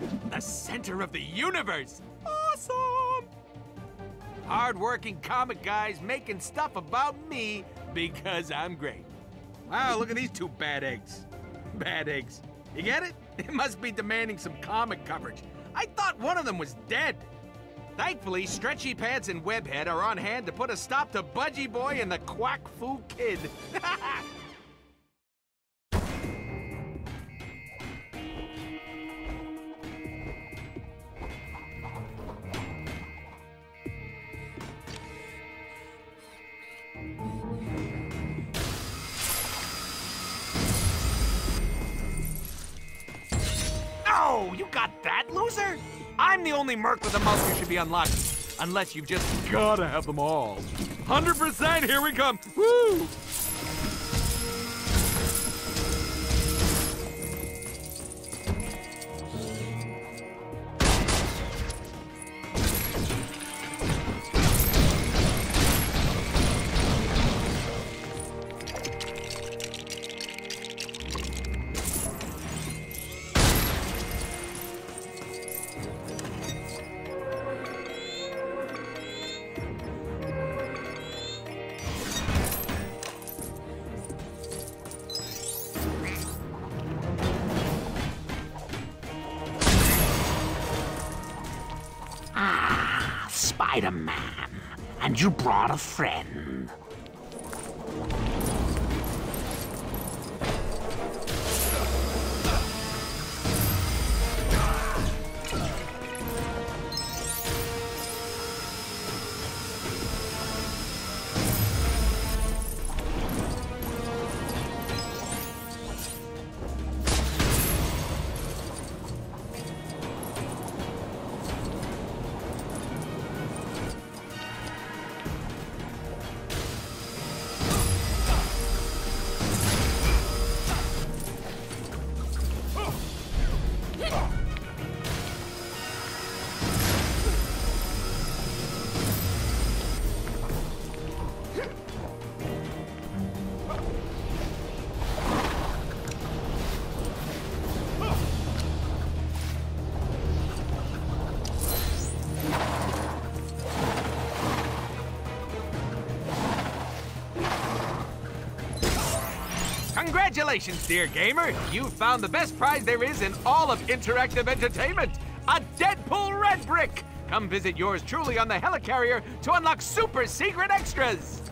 The center of the universe. Awesome! Hard-working comic guys making stuff about me because I'm great. Wow, look at these two bad eggs. Bad eggs. You get it? It must be demanding some comic coverage. I thought one of them was dead. Thankfully, Stretchy Pants and Webhead are on hand to put a stop to Budgie Boy and the Quack Fu Kid. Oh, you got that, loser? I'm the only merc with a mouth you should be unlocking. Unless you've just gotta have them all. 100%, here we come. Woo! Spider-Man, and you brought a friend. Congratulations, dear gamer! You found the best prize there is in all of interactive entertainment! A Deadpool Red Brick! Come visit yours truly on the Helicarrier to unlock super secret extras!